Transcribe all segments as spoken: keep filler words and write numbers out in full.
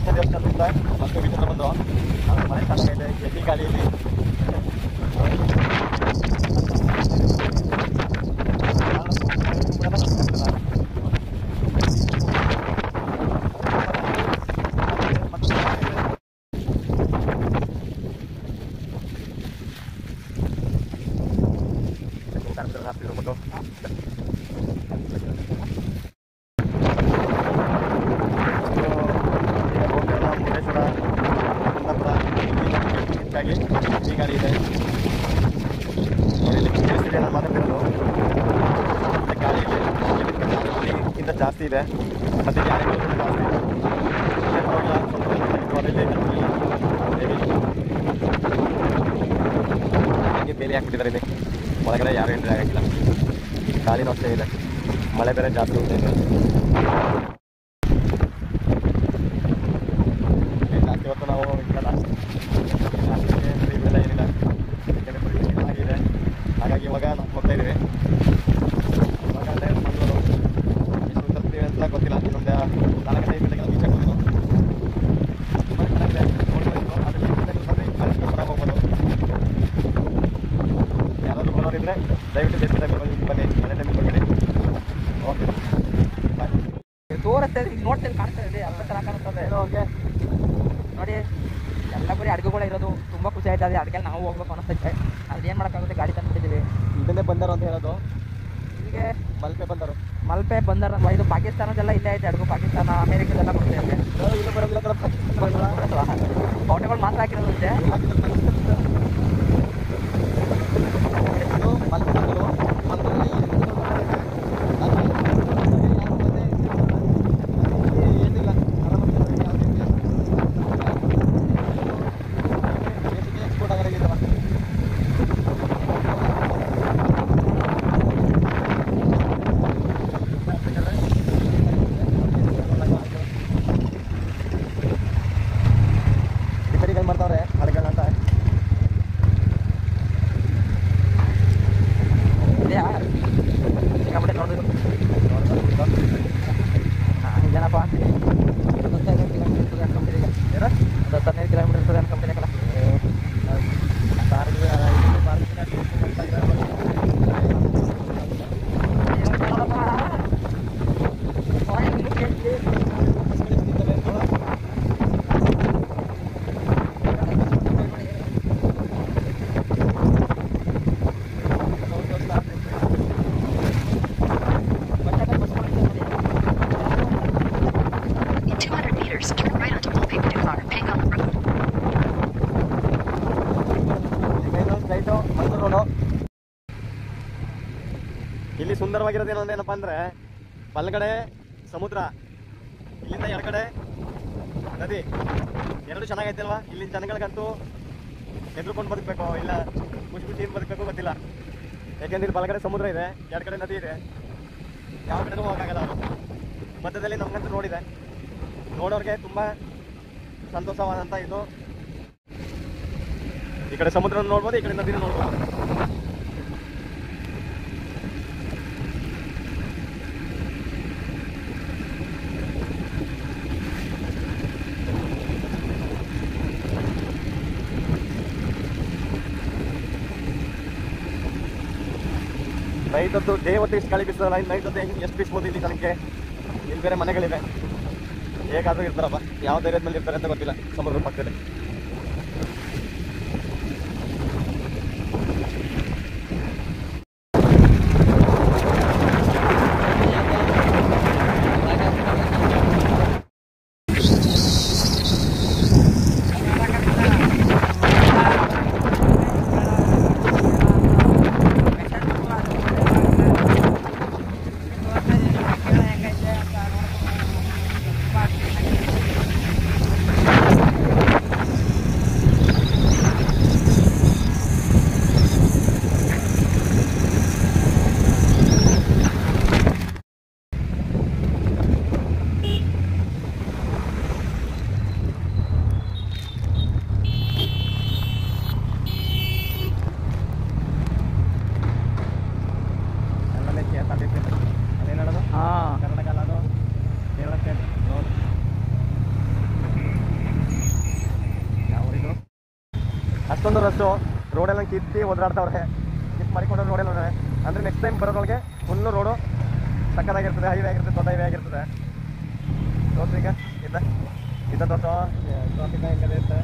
ಕೃಷ್ಣ ದೇವಸ್ಥಾನದಿಂದ ಮತ್ತು ವಿಚಿತ್ರ ಬಂದು ನಾವು ಮನೆ ಚೆನ್ನಾಗಿದೆ ಎಲ್ಲಿ ಗಾಡಿಯಲ್ಲಿ ಈ ಗಾಡಿ ಇದೆ ನಾನು ಮಾತಾಡ್ತಿರೋದು ಗಾಡಿಗಿಂತ ಜಾಸ್ತಿ ಇದೆ ಮತ್ತು ಗಾಡಿ ಜಾಸ್ತಿ ಹಾಗೆ ಬೇಲಿ ಹಾಕ್ತಿದ್ದಾರೆ ಇಲ್ಲಿ ಒಳಗಡೆ ಯಾರು ಎಂಟ್ರಿ ಆಗಿಲ್ಲ ಗಾಳಿನೂ ಅಷ್ಟೇ ಇದೆ ಮಳೆ ಬೇರೆ ಜಾಸ್ತಿ ಹೋಗ್ತಾ ಇದೆ ಜಾಸ್ತಿ ಹೊತ್ತು ನಾವು ಇರಲ್ಲ ಇವೆಲ್ಲ ಏನಿಲ್ಲ ಆಗಿದೆ ಹಾಗಾಗಿ ಇವಾಗ ನಾವು ಹೋಗ್ತಾ ಇದ್ದೀವಿ ಇವಾಗ ಮಂಗಳೂರು ಎಷ್ಟು ತರ್ತೀವಿ ಅಂತ ಗೊತ್ತಿಲ್ಲ ಇನ್ನೊಂದು ನಾಲ್ಕು ಐದು ಗಂಟೆಗೆ ಬೀಚ್ ಹೋಗ್ಬೋದು ಯಾರಾದರೂ ಬರೋರಿದ್ರೆ ದಯವಿಟ್ಟು ಜಾಸ್ತಿ ಟೈಮ್ ಬನ್ನಿ ಮನೆ ಟೈಮ್ ಬರ್ಬೇಡಿ ಓಕೆ ತೋರುತ್ತೆ ನೋಡ್ತೇನೆ ಕಾಣ್ತಾ ಇದೆ ಅರ್ಧ ಚೆನ್ನಾಗಿ ಕಾಣಿಸ್ತದೆ ಓಕೆ ನೋಡಿ ಎಲ್ಲ ಬರೀ ಅಡುಗೆಗಳು ಇರೋದು ತುಂಬ ಖುಷಿ ಆಯ್ತು ಅದೇ ಅಡುಗೆ ನಾವು ಹೋಗ್ಬೇಕು ಅನ್ನಿಸ್ತೈತೆ ಅದು ಏನು ಮಾಡೋಕ್ಕಾಗುತ್ತೆ ಗಾಡಿ ತಂದುಬಿಟ್ಟಿದ್ದೀವಿ ಇದನ್ನೇ ಬಂದರು ಅಂತ ಹೇಳೋದು ಇಲ್ಲಿಗೆ ಮಲ್ಪೆ ಬಂದರು ಮಲ್ಪೆ ಬಂದರ ಇದು ಪಾಕಿಸ್ತಾನದೆಲ್ಲ ಇಲ್ಲೇ ಐತೆ ಅಡುಗೆ ಪಾಕಿಸ್ತಾನ ಅಮೇರಿಕದೆಲ್ಲ ಬರುತ್ತೆ ಇಲ್ಲೂ ಬರೋದಿಲ್ಲ ಫೋಟೋಗಳು ಮಾತ್ರ ಹಾಕಿರೋದಂತೆ ಮಾಡ್ತಾವ್ರೆ ಅಡುಗೆಗಳಂತ ಸಿಕ್ಕಾಪಟ್ಟೆ ನೋಡಿದ್ರು ಏನಪ್ಪ ಒಂದು ಹದಿನೈದು ಕಿಲೋಮೀಟರ್ ಇರ್ತದೆ ಅನ್ಕೊಂಬಿಟ್ಟಿದೆ ಒಂದು ಹತ್ತು ಹದಿನೈದು ಕಿಲೋಮೀಟರ್ ಇರ್ತದೆ ಅನ್ಕೊಂಬಿಟ್ಟಿನಕ್ಕಲ್ಲ ಇಲ್ಲಿ ಸುಂದರವಾಗಿರೋದೇನು ಏನಪ್ಪ ಅಂದ್ರೆ ಬಲಗಡೆ ಸಮುದ್ರ ಇಲ್ಲಿಂದ ಎಡಗಡೆ ನದಿ ಎರಡು ಚೆನ್ನಾಗೈತೆ ಅಲ್ವಾ ಇಲ್ಲಿ ಜನಗಳಿಗಂತೂ ಹೆದರ್ಕೊಂಡು ಬದುಕಬೇಕು ಇಲ್ಲ ಖುಷಿ ಖುಷಿಯಿಂದ ಬದುಕಬೇಕು ಗೊತ್ತಿಲ್ಲ ಯಾಕೆಂದ್ರೆ ಬಲಗಡೆ ಸಮುದ್ರ ಇದೆ ಎಡಗಡೆ ನದಿ ಇದೆ ಯಾವ ಕಡೆನೂ ಹೋಗೋಕ್ಕಾಗಲ್ಲ ಅವರು ಮಧ್ಯದಲ್ಲಿ ನಮಗಂತೂ ನೋಡಿದೆ ನೋಡೋರಿಗೆ ತುಂಬ ಸಂತೋಷವಾದಂಥ ಇದು ಈ ಕಡೆ ಸಮುದ್ರ ನೋಡ್ಬೋದು ಈ ಕಡೆ ನದಿನ ನೋಡ್ಬೋದು ನೈಟ್ ಹೊತ್ತು ಡೇ ಹೊತ್ತು ಇಷ್ಟು ಗಾಳಿ ಬೀಸಲ್ಲ ನೈಟ್ ಹೊತ್ತು ಹೆಂಗೆ ಎಷ್ಟು ಬೀಸ್ಬೋದು ಇಲ್ಲಿ ಜನಕ್ಕೆ ಇಲ್ಲಿ ಬೇರೆ ಮನೆಗಳಿವೆ ಹೇಗಾದರೂ ಇರ್ತಾರಪ್ಪ ಯಾವ ಧೈರ್ಯದ ಮೇಲೆ ಇರ್ತಾರೆ ಅಂತ ಗೊತ್ತಿಲ್ಲ ಸಮುದ್ರ ಪಕ್ಕದಲ್ಲಿ ಅಷ್ಟೊಂದು ರಸ್ಸು ರೋಡೆಲ್ಲ ಕಿತ್ತಿ ಒದ್ದಾಡ್ತಾವ್ರೆ, ಕಿತ್ ಮಾಡಿಕೊಂಡು ರೋಡೆಲ್ಲ ಅಂದರೆ ನೆಕ್ಸ್ಟ್ ಟೈಮ್ ಬರೋದ್ರೊಳಗೆ ಫುಲ್ಲು ರೋಡು ಸಕ್ಕತ್ತಾಗಿರ್ತದೆ, ಹೈವೇ ಆಗಿರ್ತದೆ, ದೊಡ್ಡ ಹೈವೇ ಆಗಿರ್ತದೆ. ತೋರ್ಸಿ ಈಗ ಇದ್ದ ಇದ್ದ ತೋರ್ಸೋ ಟ್ರಾಫಿಕ್ ಹೆಂಗದೆ ಇರುತ್ತೆ.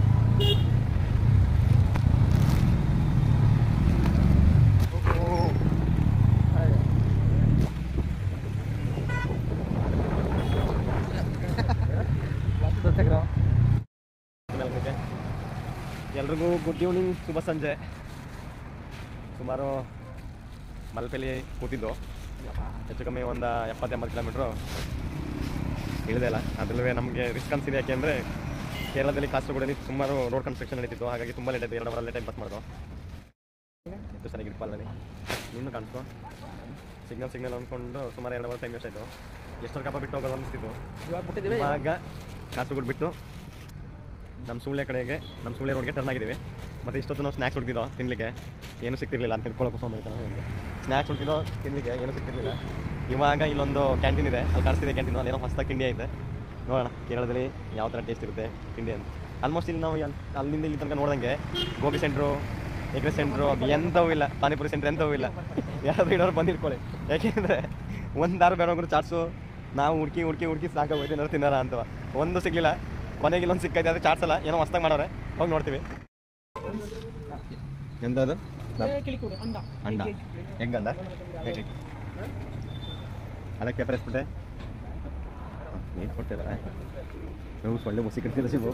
ಎಲ್ರಿಗೂ ಗುಡ್ ಈವ್ನಿಂಗ್, ಶುಭ ಸಂಜೆ. ಸುಮಾರು ಮಲ್ಪೆಲಿ ಕೂತಿದ್ದು, ಹೆಚ್ಚು ಕಮ್ಮಿ ಒಂದು ಎಪ್ಪತ್ತು ಎಂಬತ್ತು ಕಿಲೋಮೀಟ್ರು ಇಳಿದೆ ಇಲ್ಲ. ಅದರಲ್ಲೇ ನಮಗೆ ರಿಸ್ಕ್ ಅನ್ಸಿದೆ, ಯಾಕೆ ಅಂದರೆ ಕೇರಳದಲ್ಲಿ ಕಾಸರಗೋಡಲ್ಲಿ ಸುಮಾರು ರೋಡ್ ಕನ್ಸ್ಟ್ರಕ್ಷನ್ ನಡೀತಿತ್ತು, ಹಾಗಾಗಿ ತುಂಬ ಲೇಟ್ ಆಯಿತು. ಎರಡು ಅವರಲ್ಲಿ ಟೈಮ್ ಪಾಸ್ ಮಾಡೋದು. ಎಷ್ಟು ಚೆನ್ನಾಗಿತ್ತು ಅಲ್ಲಲ್ಲಿ, ಇನ್ನೂ ಕಾಣಿಸ್ತು. ಸಿಗ್ನಲ್ ಸಿಗ್ನಲ್ ಅಂದ್ಕೊಂಡು ಸುಮಾರು ಎರಡು ಅವರ್ ಟೈಮ್ ವೇಸ್ಟ್ ಆಯಿತು. ಎಷ್ಟರ ಕಪ್ಪ ಬಿಟ್ಟು ಹೋಗೋದು ಅನಿಸ್ತಿತ್ತು. ಇವಾಗ ಕಾಸರಗೋಡು ಬಿಟ್ಟು ನಮ್ಮ ಸೂಳ್ಳೆ ಕಡೆಗೆ, ನಮ್ಮ ಸೂಳ್ಳೆ ರೋಡ್ಗೆ ಟರ್ನ್ ಆಗಿದ್ದೀವಿ. ಮತ್ತು ಇಷ್ಟೊತ್ತು ನಾವು ಸ್ನ್ಯಾಕ್ಸ್ ಹುಡುಕಿದ್ದೋ ತಿನ್ನಲಿಕ್ಕೆ, ಏನೂ ಸಿಗ್ತಿರ್ಲಿಲ್ಲ ಅಂತ ತಿಳ್ಕೊಳ್ಳೋಕೆ ಹೋಗ್ತಾನೆ. ಸ್ನ್ಯಾಕ್ಸ್ ಹುಡುಕಿದ್ದೋ ತಿನ್ನಲಿಕ್ಕೆ ಏನೂ ಸಿಗ್ತಿರ್ಲಿಲ್ಲ. ಇವಾಗ ಇಲ್ಲೊಂದು ಕ್ಯಾಂಟೀನ್ ಇದೆ, ಅಲ್ಲಿ ಕಾಣಿಸ್ತಿದೆ ಕ್ಯಾಂಟೀನು, ಅಲ್ಲೇನೋ ಹೊಸದಾಗಿ ತಿಂಡಿ ಐತೆ. ನೋಡೋಣ ಕೇರಳದಲ್ಲಿ ಯಾವ ಥರ ಟೇಸ್ಟ್ ಇರುತ್ತೆ ತಿಂಡಿ ಅಂತ. ಆಲ್ಮೋಸ್ಟ್ ಇಲ್ಲಿ ನಾವು ಅಲ್ಲಿಂದ ಇಲ್ಲಿ ತನಕ ನೋಡ್ದಂಗೆ ಗೋಬಿ ಸೆಂಟ್ರು, ಎಗ್ ಸೆಂಟ್ರು ಎಂಥವೂ ಇಲ್ಲ, ಪಾನಿಪುರಿ ಸೆಂಟ್ರ್ ಎಂಥವೂ ಇಲ್ಲ. ಯಾರಾದರೂ ಇಡೋರು ಬಂದಿಟ್ಕೊಳ್ಳಿ, ಯಾಕೆಂದರೆ ಒಂದಾರು ಬೇರೆ ಚಾಟ್ಸು ನಾವು ಹುಡುಕಿ ಹುಡುಕಿ ಹುಡುಕಿ ಸಾಕಾಗೋಯ್ತು ಏನಾದ್ರು ತಿನ್ನಾರ ಅಂತವ, ಒಂದು ಸಿಗಲಿಲ್ಲ. ಕೊನೆಗೆ ಇಲ್ಲೊಂದು ಸಿಕ್ಕೈತೆ, ಅದು ಚಾಟ್ಸಲ್ಲ, ಏನೋ ಹೊಸ್ದಾಗಿ ಮಾಡೋರೆ, ಹೋಗಿ ನೋಡ್ತೀವಿ. ಎಂಥದ್ದು ಅಂಡ ಹೆಂಗಂದ ಅದಕ್ಕೆ ಪೆಪ್ಪರ್ ಏನು ಕೊಡ್ತಿದ್ದಾರೆ ನಾವು ಸೊಳ್ಳೆ ಮುಸಿ ಕಟ್ತಿಲ್ಲ ಸಿಗು.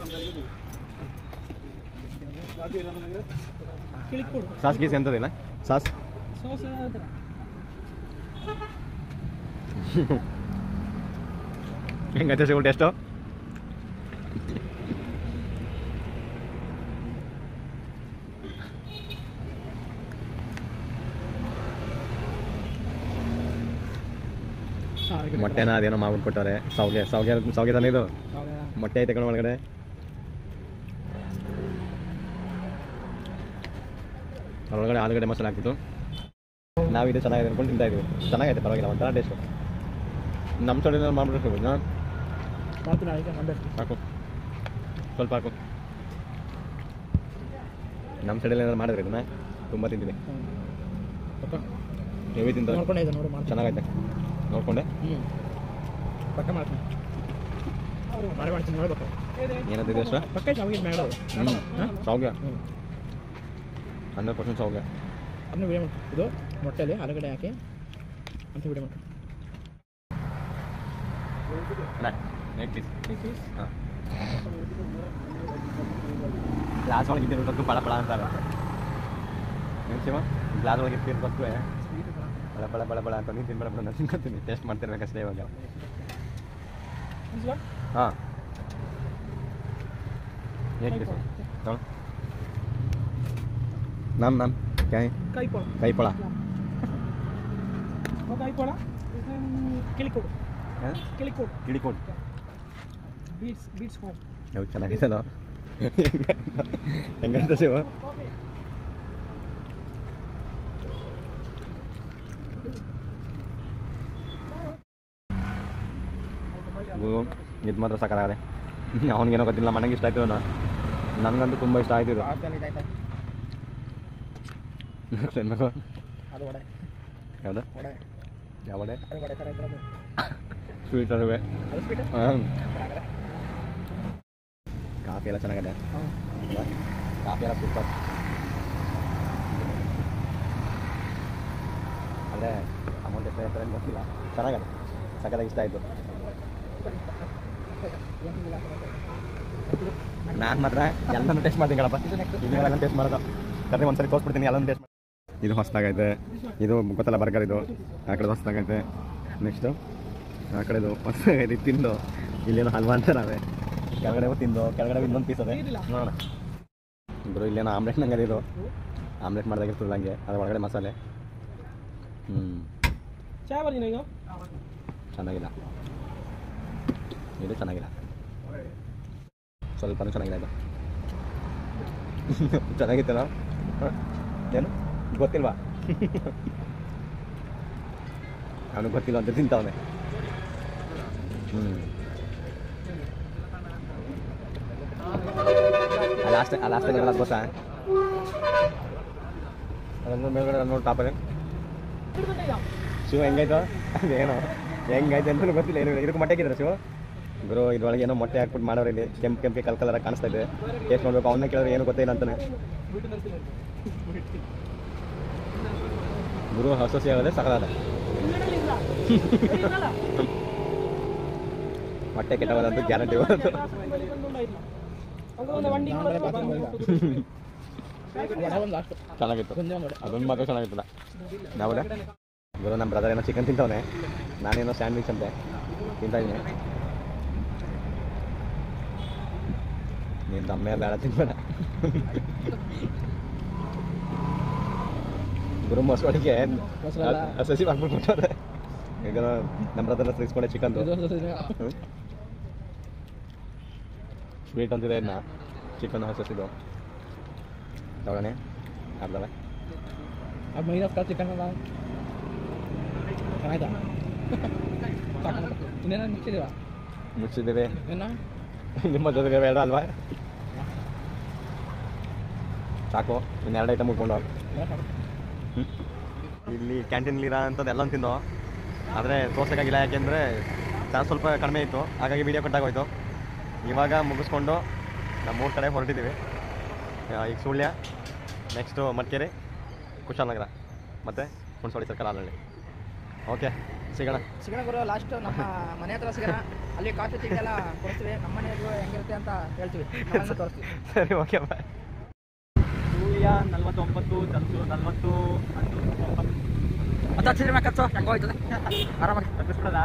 ಸಾಸ್ ಗೀಸ್ ಎಂಥದಿಲ್ಲ ಸಾಸ್ ಹೆಂಗೈತೆ ಸಿಗು ಟೇಸ್ಟು? ಮೊಟ್ಟೆನ ಅದೇನೋ ಮಾಡ್ಬಿಟ್ಟು ಕೊಟ್ಟವ್ರೆ. ಸಾವಿಗೆ ಸಾವಿಗೆ ಸಾವಿಗೆ ತಾನೇ ಇದು, ಮೊಟ್ಟೆ ಐತೆ ಕಣ ಒಳಗಡೆ. ಅದ್ರೊಳಗಡೆ ಆಲೂಗಡ್ಡೆ ಮಸಾಲೆ ಹಾಕ್ತಿತ್ತು. ನಾವು ಇದು ಚೆನ್ನಾಗಿದೆ ಅನ್ಕೊಂಡು ತಿಂತಾ ಇದ್ದೀವಿ. ಚೆನ್ನಾಗೈತೆ, ಪರವಾಗಿಲ್ಲ, ಒಂಥರ ಟೇಸ್ಟು. ನಮ್ಮ ಸೈಡಿನಲ್ಲಿ ಮಾಡ್ಬಿಟ್ಟು ಹಾಕು, ಸ್ವಲ್ಪ ಹಾಕು. ನಮ್ಮ ಸೈಡಲ್ಲಿ ಏನಾದ್ರು ಮಾಡಿದ್ರೆ ಇದನ್ನ ತುಂಬ ತಿಂತೀನಿ. ಹೆವಿ ತಿಂತ ಚೆನ್ನಾಗೈತೆ, ನೋಡ್ಕೊಂಡೆ ಪಕ್ಕ ಮಾಡ್ತೀನಿ ಮಾಡಿ ಮಾಡ್ತೀನಿ ನೋಡ್ಬೇಕು ಏನಂತಿದೆ ಅಷ್ಟು ಪಕ್ಕ ಶಾವಿಗೆ ಮಾಡೋದು. ಹ್ಞೂ ಶಾವಿಗೆ ಹಂಡ್ರೆಡ್ ಪರ್ಸೆಂಟ್ ಶಾವಿಗೆ. ಅದನ್ನ ವಿಡಿಯೋ ಮಾಡ್ತೀನಿ. ಇದು ಮೊಟ್ಟೆಯಲ್ಲಿ ಆಲೂಗಡ್ಡೆ ಹಾಕಿ ಅಂತ ವಿಡಿಯೋ ಮಾಡ್ತೀನಿ. ಹಾಂ ಗ್ಲಾಸ್ ಒಳಗೆ ಇದ್ದಿರ್ಬೇಕು ಪಳ ಪಳ ಅಂತಾರೆ. ಏನು ಶಿವ ಗ್ಲಾಸ್ ಒಳಗೆ ಇಟ್ಟಿರ್ಬೇಕು ಬಳ ಬಳ ಬಳ ಬಳ ಅಂತ ನೀನು ತಿನ್ಬೇಡ ಬಿಡ, ನಾನು ತಿನ್ಕೊತೀನಿ. ಟೇಸ್ಟ್ ಮಾಡ್ತಿರ್ಬೇಕಷ್ಟೇ ಇವಾಗ. ಹಾಂ ಹೇಗೆ ನೋಡು ನಾನು ನಾನು ಕಾಯಿ ಕೈಪಳ ಕೈಪಳ ಕೈಪಳ ಕಿಳಿಕೋಡು ಕಿಳಿಕೋಡು ಕಿಳಿಕೋಡು ಬೀಟ್ಸ್ ಬೀಟ್ಸ್ ಹೋಮ್ ಯಾವ ಚೆನ್ನಾಗಿದೆಯಲ್ಲ ಹೆಂಗಂತ ಶಿವ. ಇದು ಮಾತ್ರ ಸಾಕಾಗದೆ. ಅವನಿಗೇನೋ ಗೊತ್ತಿಲ್ಲ, ಮನೆಗೆ ಇಷ್ಟ ಆಯ್ತು, ನನಗಂತೂ ತುಂಬ ಇಷ್ಟ ಆಯ್ತು ಇದು. ಯಾವುದು ಯಾವ ವಡೆ? ಸ್ವೀಟ್ ಅದುವೆ. ಹಾಂ ಕಾಫಿ ಎಲ್ಲ ಚೆನ್ನಾಗಿದೆ, ಕಾಫಿ ಎಲ್ಲ ಸೂಪರ್. ಅಲ್ಲೇ ಅಮೌಂಟ್ ಎಷ್ಟು ಹೇಳ್ತಾರೆ ಗೊತ್ತಿಲ್ಲ, ಚೆನ್ನಾಗಿದೆ, ಸಕ್ಕತ್ತಾಗಿ ಇಷ್ಟ ಆಯಿತು. ನಾನು ಮಾತ್ರ ಎಲ್ಲನೂ ಟೇಸ್ಟ್ ಮಾಡ್ತೀನಿ ಕಣಪ್ಪ, ಇದನ್ನೆಲ್ಲ ಟೇಸ್ಟ್ ಮಾಡೋದು ಕರೆ ಒಂದ್ಸರಿ ತೋರಿಸ್ಬಿಡ್ತೀನಿ, ಎಲ್ಲನೂ ಟೇಸ್ಟ್ ಮಾಡಿ. ಇದು ಹೊಸದಾಗೈತೆ, ಇದು ಗೊತ್ತಲ್ಲ ಬರ್ಗರ್, ಇದು ಆ ಕಡೆ ಹೊಸದಾಗೈತೆ. ನೆಕ್ಸ್ಟು ಆ ಕಡೆದು ಹೊಸದಾಗೈತೆ, ತಿಂದು ಇಲ್ಲೇನೋ ಹಲ್ವಾ ಅಂತ ನಾವೇ ಕೆಳಗಡೆ ತಿಂದು ಕೆಳಗಡೆ ಇನ್ನೊಂದು ಪೀಸ್ ಅದೇ ನೋಡೋಣ. ಇಬ್ಬರು ಇಲ್ಲೇನೋ ಆಮ್ಲೆಟ್ ನಂಗೆ, ಇದು ಆಮ್ಲೆಟ್ ಮಾಡ್ದಾಗಿರ್ತದೆ ಹಂಗೆ, ಅದ್ರ ಒಳಗಡೆ ಮಸಾಲೆ. ಹ್ಞೂ ಚೆನ್ನಾಗಿಲ್ಲ, ಇದು ಚೆನ್ನಾಗಿಲ್ಲ, ಸ್ವಲ್ಪನೂ ಚೆನ್ನಾಗಿಲ್ಲ. ಇದು ಚೆನ್ನಾಗಿತ್ತಲ್ಲ, ಏನು ಗೊತ್ತಿಲ್ವಾ? ಅವನು ಗೊತ್ತಿಲ್ಲ ಅಂತ ತಿಂತವನೆ. ಹ್ಞೂ ಲಾಸ್ಟ್ ಲಾಸ್ಟ್ ಗೊತ್ತಾ ಅದೊಂದು ಮೇಲ್ಗಡೆ ನೋಡಿ ಟಾಪಲ್ಲಿ ಶಿವ ಹೆಂಗಾಯ್ತು ಅದೇನೋ ಹೆಂಗಾಯ್ತು ಅಂತ ಗೊತ್ತಿಲ್ಲ ಏನು ಇದಕ್ಕೆ ಮೊಟ್ಟೆ ಹಾಕಿದ್ರೆ ಶಿವ ಗುರು ಇದ್ರೊಳಗೆ ಏನೋ ಮೊಟ್ಟೆ ಹಾಕ್ಬಿಟ್ಟು ಮಾಡೋರು ಇಲ್ಲಿ ಕೆಂಪು ಕೆಂಪಿ ಕಲ್ ಕಲರ ಕಾಣಿಸ್ತಾ ಇದೆ ಟೇಸ್ಟ್ ನೋಡ್ಬೇಕು ಅವನ್ನ ಕೇಳಿದ್ರೆ ಏನು ಗೊತ್ತಿಲ್ಲ ಅಂತಾನೆ ಗುರು ಹಸಿ ಆಗೋದೆ ಸಕಲಾದ ಮೊಟ್ಟೆ ಕೆಟ್ಟವಾದಂತೂ ಗ್ಯಾರಂಟಿ ಬರೋದು ಚೆನ್ನಾಗಿತ್ತು ಅದೊಂದು ಮಾತ್ರ ಚೆನ್ನಾಗಿತ್ತಲ್ಲ ನಾವಲ್ಲ ಗುರು ನಮ್ಮ ಬ್ರದರ್ ಏನೋ ಚಿಕನ್ ತಿಂತವನೆ ನಾನೇನೋ ಸ್ಯಾಂಡ್ವಿಚ್ ಅಂತೆ ತಿಂತಾ ಇದ್ದೀನಿ ನೀನು ದಮ್ಮೆ ಬೇಡ ತಿನ್ಬೇಡ ಗುರು ಮೊಸಳಿಗೆ ಸಸಿ ಮಾಡ್ಬಿಟ್ಟು ಕೊಟ್ಟವ್ರೆ ಈಗ ನಮ್ಮ ಬ್ರದರ್ ಹತ್ರ ಇಸ್ಕೊಂಡೆ ಚಿಕನ್ದು ಸ್ವೀಟ್ ಅಂತಿದೆ ಇನ್ನ ಚಿಕನ್ ಹಸಿದು ತಗೊಳ್ಳೋಣ ಅರ್ಧವ अब महीना का चिकन का ಚೆನ್ನಾಯ್ತಾ ಇನ್ನೇನ ಮುಚ್ಚಿದೀವಾ ಮುಚ್ಚಿದ್ದೇವೆ ಏನ ನಿಮ್ಮ ಜೊತೆಗೆ ಬೇಡ ಅಲ್ವಾ ಸಾಕು ಇನ್ನೆರಡು ಐಟಮ್ ಮುಟ್ಕೊಂಡು ಇಲ್ಲಿ ಕ್ಯಾಂಟೀನಲ್ಲಿ ಇರೋ ಅಂಥದ್ದು ಎಲ್ಲ ತಿಂದು ಆದರೆ ತೋರ್ಸೋಕ್ಕಾಗಿಲ್ಲ ಯಾಕೆಂದರೆ ಚಾರ್ಜ್ ಸ್ವಲ್ಪ ಕಡಿಮೆ ಇತ್ತು ಹಾಗಾಗಿ ವೀಡಿಯೋ ಕಟ್ಟಾಗೋಯ್ತು ಇವಾಗ ಮುಗಿಸ್ಕೊಂಡು ನಮ್ಮ ಮೂರು ಕಡೆ ಹೊರಟಿದ್ದೀವಿ ಈಗ ಸುಳ್ಯ ನೆಕ್ಸ್ಟು ಮಡಿಕೇರಿ ಕುಶಾಲನಗರ ಮತ್ತು ಹುಣಸೋಳಿ ಸರ್ಕಲ್ ಹಾಲಹಳ್ಳಿ ಓಕೆ ಸಿಗೋಣ ಸಿಗೋಣ ಗುರು ಲಾಸ್ಟ್ ನಮ್ಮ ಮನೆ ಹತ್ರ ಸಿಗೋಣ ಅಲ್ಲಿ ಕಾಫಿ ತಿಂಡಿ ಎಲ್ಲ ಕೊಡ್ತೀವಿ ನಮ್ಮ ಮನೆಯದು ಹೆಂಗಿರುತ್ತೆ ಅಂತ ಹೇಳ್ತೀವಿ ನಮ್ಮನ್ನ ತೋರಿಸ್ತೀವಿ ಸರಿ ಓಕೆ ಬಾಯ್ ಸೂರ್ಯ ನಲ್ವತ್ತೊಂಬತ್ತು ಚಂದ್ರು ನಲ್ವತ್ತು ಮತ್ತೆ ಹಚ್ಚಿದ್ರೆ ಮ್ಯಾಕಚ್ಚು ಹೆಂಗೋ ಹೋಯ್ತದೆ ಆರಾಮಾಗಿ ತಪ್ಪಿಸ್ಬಿಡೋದ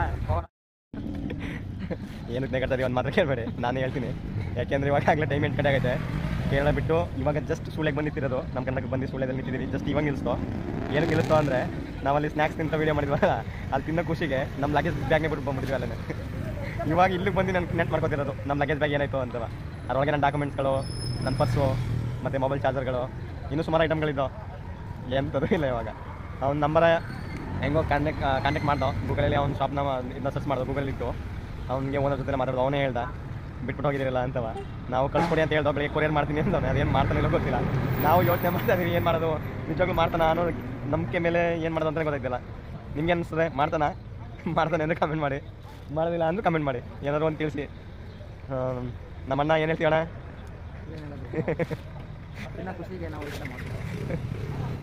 ಏನಕ್ಕೆ ನೆಗಡ್ತದೆ ಒಂದು ಮಾತ್ರ ಕೇಳಬೇಡಿ ನಾನು ಹೇಳ್ತೀನಿ ಯಾಕೆಂದರೆ ಇವಾಗ ಆಗಲೇ ಟೈಮ್ ಎಂಟು ಕಡೆ ಆಗೈತೆ ಕೇರಳ ಬಿಟ್ಟು ಇವಾಗ ಜಸ್ಟ್ ಸೂಳ್ಯಕ್ಕೆ ಬಂದಿತ್ತಿರೋದು ನಮ್ಮ ಕನ್ನಡಕ್ಕೆ ಬಂದು ಸೂಳ್ಯದಲ್ಲಿ ನಿಂತಿದ್ದೀವಿ ಜಸ್ಟ್ ಇವಾಗ ನಿಲ್ಲಿಸ್ತೋ ಏನಕ್ಕೆ ನಿಲ್ಲಿಸ್ತೋ ಅಂದರೆ ನಾವಲ್ಲಿ ಸ್ನ್ಯಾಕ್ಸ್ ತಿಂತ ವೀಡಿಯೋ ಮಾಡಿದ್ವಲ್ಲ ಅಲ್ಲಿ ತಿನ್ನೋ ಖುಷಿಗೆ ನಮ್ಮ ಲಗೇಜ್ ಬ್ಯಾಗ್ನೇ ಬಿಟ್ಟು ಬಂದ್ಬಿಟ್ಟಿದ್ವಿ ಅಲ್ಲೇ ಇವಾಗ ಇಲ್ಲಿಗೆ ಬಂದು ನಾನು ನೆಟ್ ಮಾಡ್ಕೊತಿರೋದು ನಮ್ಮ ಲಗೇಜ್ ಬ್ಯಾಗ್ ಏನಾಯಿತು ಅಂತವ ಅದರೊಳಗೆ ನನ್ನ ಡಾಕ್ಯುಮೆಂಟ್ಸ್ಗಳು ನನ್ನ ಪರ್ಸು ಮತ್ತು ಮೊಬೈಲ್ ಚಾರ್ಜರ್ಗಳು ಇನ್ನೂ ಸುಮಾರು ಐಟಮ್ಗಳಿದ್ದೋ ಎಂಥದ್ದು ಇಲ್ಲ ಇವಾಗ ಅವ್ನ ನಂಬರ ಹೆಂಗೋ ಕಾಂಟ್ಯಾಕ್ಟ್ ಕಾಂಟ್ಯಾಕ್ಟ್ ಮಾಡ್ದೋ ಗೂಗಲಲ್ಲಿ ಅವ್ನ ಶಾಪ್ನ ಇದನ್ನ ಸರ್ಚ್ ಮಾಡ್ದೋ ಗೂಗಲ್ ಇತ್ತು ಅವ್ನಿಗೆ ಓನರ್ ಜೊತೆ ಮಾತಾಡೋದು ಅವನೇ ಹೇಳ್ದ ಬಿಟ್ಬಿಟ್ಟು ಹೋಗಿದ್ದೀರಲ್ಲ ಅಂತವ ನಾವು ಕಳ್ಸ್ಕೊಡಿ ಅಂತ ಹೇಳ್ದೋ ಬೆಳಿಗ್ಗೆ ಕೊರಿಯರ್ ಮಾಡ್ತೀನಿ ಅಂತ ಅದೇನು ಮಾಡ್ತಾನಿಲ್ಲ ಗೊತ್ತಿಲ್ಲ ನಾವು ಯೋಚನೆ ಮಾಡ್ತಾ ಇದೀವಿ ಏನು ಮಾಡೋದು ನಿಜವಾಗ್ಲೂ ಮಾಡ್ತಾನೆ ಅನ್ನೋ ನಂಬಿಕೆ ಮೇಲೆ ಏನು ಮಾಡೋದು ಅಂತಲೇ ಗೊತ್ತಾಗ್ತಿಲ್ಲ ನಿಮ್ಗೆ ಅನಿಸ್ತದೆ ಮಾಡ್ತಾನ ಮಾಡ್ತಾನೆ ಅಂದರೆ ಕಮೆಂಟ್ ಮಾಡಿ ಮಾಡೋದಿಲ್ಲ ಅಂದ್ರೆ ಕಮೆಂಟ್ ಮಾಡಿ ಏನಾದ್ರು ಒಂದು ತಿಳಿಸಿ ನಮ್ಮಣ್ಣ ಏನು ಹೇಳ್ತೀವಣ್ಣ ಖುಷಿಗೆ ನಾವು